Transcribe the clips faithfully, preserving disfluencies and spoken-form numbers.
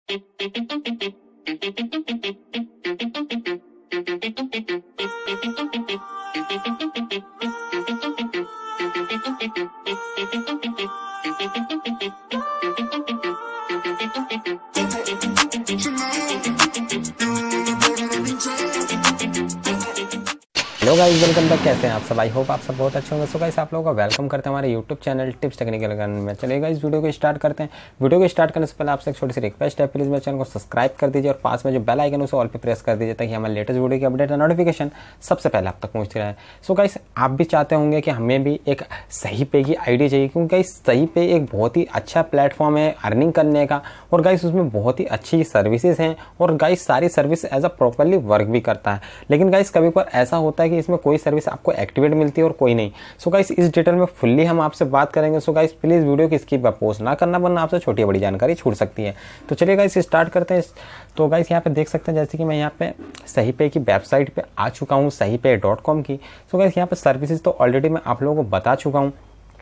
Hello guys, welcome back. कैसे हैं आप सब? आई होप आप सब बहुत अच्छे होंगे। सो गाइस, आप लोगों का वेलकम करते हैं हमारे YouTube channel tips technical learn में। चलिए गाइस, वीडियो को स्टार्ट करते हैं। वीडियो को स्टार्ट करने से पहले आपसे एक छोटी सी रिक्वेस्ट है, प्लीज़ मेरे चैनल को सब्सक्राइब कर दीजिए और पास में जो बेल आइकन है उसे ऑल पे प्रेस कर दीजिए ताकि हमारे लेटेस्ट वीडियो की अपडेट और नोटिफिकेशन सबसे पहले आप तक पहुँचती रहे। सो गाइस, आप भी चाहते होंगे कि हमें भी एक सही पे की आईडी चाहिए, क्योंकि गाइस सही पे एक बहुत ही अच्छा प्लेटफॉर्म है अर्निंग करने का, और गाइस उसमें बहुत ही अच्छी सर्विसेज हैं और गाइस सारी service as a properly work भी करता है। लेकिन गाइस कभी कभार ऐसा होता है कि इसमें कोई सर्विस आपको एक्टिवेट मिलती है और कोई नहीं। सो गाइस, इस डिटेल में फुल्ली हम आपसे बात करेंगे। सो गाइस, प्लीज वीडियो की स्किप पोस्ट ना करना, वरना आपसे छोटी बड़ी जानकारी छूट सकती है। तो चलिए गाइस, स्टार्ट करते हैं। तो गाइस, यहाँ पे देख सकते हैं जैसे कि मैं यहाँ पे सही पे की वेबसाइट पे आ चुका हूँ, सही पे डॉट कॉम की। सो गाइस, यहाँ पे सर्विसेज तो ऑलरेडी मैं आप लोगों को बता चुका हूँ।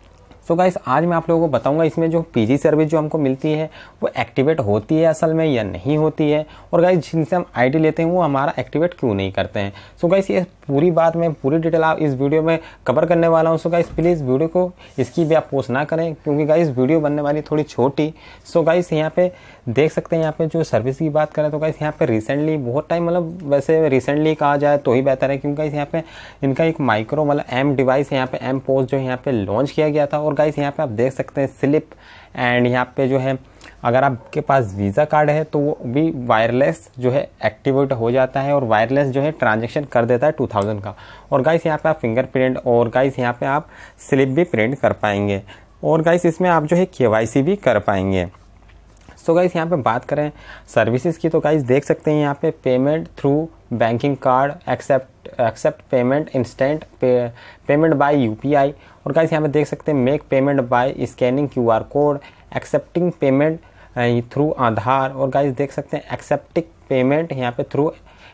सो गाइस, आज मैं आप लोगों को बताऊंगा इसमें जो पीजी सर्विस जो हमको मिलती है वो एक्टिवेट होती है असल में या नहीं होती है, और गाइस जिनसे हम आईडी लेते हैं वो हमारा एक्टिवेट क्यों नहीं करते हैं। सो गाइस, ये पूरी बात मैं पूरी डिटेल आप इस वीडियो में कवर करने वाला हूं। सो गाइस, प्लीज़ वीडियो को इसकी भी आप पोस्ट ना करें, क्योंकि गाइस वीडियो बनने वाली थोड़ी छोटी। सो गाइस, यहाँ पे देख सकते हैं, यहाँ पे जो सर्विस की बात करें तो गाइस यहाँ पे रिसेंटली बहुत टाइम, मतलब वैसे रिसेंटली कहा जाए तो ही बेहतर है, क्योंकि गाइस यहाँ पे इनका एक माइक्रो मतलब एम डिवाइस है, यहाँ पे एम पोस्ट जो यहाँ पे लॉन्च किया गया था। और गाइस यहाँ पे आप देख सकते हैं स्लिप, एंड यहाँ पे जो है अगर आपके पास वीज़ा कार्ड है तो वो भी वायरलेस जो है एक्टिवेट हो जाता है और वायरलेस जो है ट्रांजैक्शन कर देता है टू थाउजेंड का। और गाइस यहाँ पे आप फिंगरप्रिंट और गाइस यहाँ पे आप स्लिप भी प्रिंट कर पाएंगे, और गाइस इसमें आप जो है केवाईसी भी कर पाएंगे। सो गाइस, यहाँ पे बात करें सर्विसेज की तो गाइस देख सकते हैं यहाँ पे payment through banking card, accept accept payment instant pay, payment by UPI. और गाइस यहाँ पे देख सकते हैं make payment by scanning QR code, accepting payment through Aadhaar. और गाइस देख सकते हैं एक्सेप्टिंग पेमेंट यहाँ पे थ्रू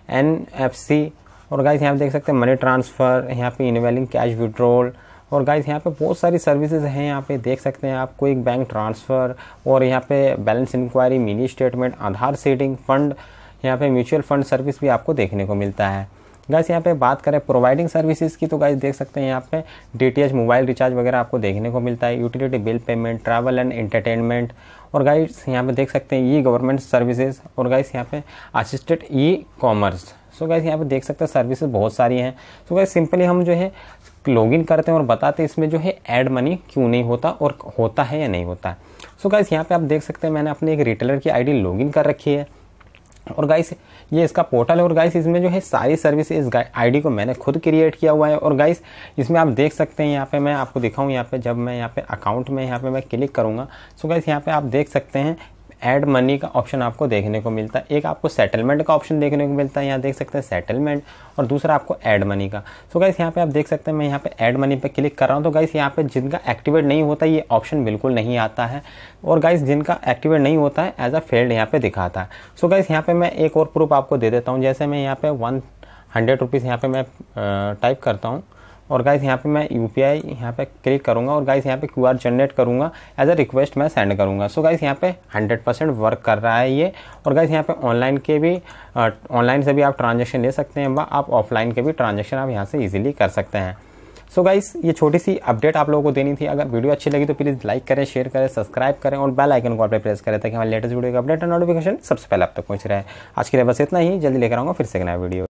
एनएफसी। और गाइस यहाँ पे देख सकते हैं मनी ट्रांसफ़र, यहाँ पे इनवेलिंग कैश विड्रॉल। और गाइस यहाँ पे बहुत सारी सर्विसेज हैं, यहाँ पे देख सकते हैं आपको एक बैंक ट्रांसफ़र, और यहाँ पे balance inquiry, mini statement, Aadhaar setting, fund, यहाँ पे म्यूचुअल फंड सर्विस भी आपको देखने को मिलता है। गाइस यहाँ पे बात करें प्रोवाइडिंग सर्विसेज की तो गाइस देख सकते हैं यहाँ पे डीटीएच मोबाइल रिचार्ज वगैरह आपको देखने को मिलता है, utility bill payment, travel and entertainment. और गाइस यहाँ पे देख सकते हैं ई गवर्नमेंट सर्विसेज, और गाइस यहाँ पे assisted e commerce. So guys यहाँ पे देख सकते हैं सर्विसेज बहुत सारी हैं। सो गाइस सिंपली हम जो है लॉगिन करते हैं और बताते हैं इसमें जो है ऐड मनी क्यों नहीं होता और होता है या नहीं होता है। सो गाइस यहाँ पे आप देख सकते हैं मैंने अपने एक रिटेलर की आईडी लॉगिन कर रखी है, और गाइस ये इसका पोर्टल है, और गाइस इसमें जो है सारी सर्विस इस आईडी को मैंने खुद क्रिएट किया हुआ है। और गाइस इसमें आप देख सकते हैं, यहाँ पे मैं आपको दिखाऊं, यहाँ पे जब मैं यहाँ पे अकाउंट में यहाँ पे मैं क्लिक करूँगा, सो गाइस यहाँ पे आप देख सकते हैं ऐड मनी का ऑप्शन आपको देखने को मिलता है। एक आपको सेटलमेंट का ऑप्शन देखने को मिलता है, यहाँ देख सकते हैं सेटलमेंट, और दूसरा आपको ऐड मनी का। सो गाइस यहाँ पे आप देख सकते हैं मैं यहाँ पे ऐड मनी पे क्लिक कर रहा हूँ, तो गाइस यहाँ पे जिनका एक्टिवेट नहीं होता ये ऑप्शन बिल्कुल नहीं आता है, और गाइस जिनका एक्टिवेट नहीं होता है एज अ फेल्ड यहाँ पे दिखाता है। सो गाइस यहाँ पे मैं एक और प्रूफ आपको दे देता हूँ, जैसे मैं यहाँ पे वन हंड्रेड रुपीज़ यहाँ पे मैं टाइप करता हूँ, और गाइस यहाँ पे मैं यूपीआई यहाँ पे क्लिक करूँगा, और गाइस यहाँ पे क्यूआर जनरेट करूँगा, एज अ रिक्वेस्ट मैं सेंड करूँगा। सो गाइस यहाँ पे हंड्रेड परसेंट वर्क कर रहा है ये। और गाइस यहाँ पे ऑनलाइन के भी ऑनलाइन से भी आप ट्रांजैक्शन ले सकते हैं, व आप ऑफलाइन के भी ट्रांजैक्शन आप यहाँ से इजीली कर सकते हैं। सो गाइस, ये छोटी सी अपडेट आप लोगों को देनी थी। अगर वीडियो अच्छी लगी तो प्लीज़ लाइक करें, शेयर करें, सब्सक्राइब करें और बेल आइकन को पे प्रेस करें ताकि हमारे लेटेस्ट वीडियो का अपडेट और नोटिफिकेशन सबसे पहले आप तक पहुँच रहा है। आज के लिए बस इतना ही, जल्दी लेकर आऊँगा फिर से एक नया वीडियो।